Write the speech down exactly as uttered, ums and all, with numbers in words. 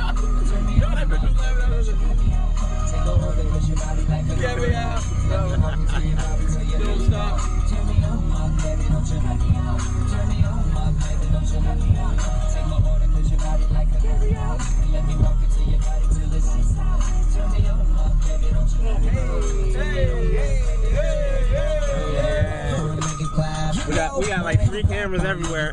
Get me out. Don't stop. We got, we got like three cameras everywhere.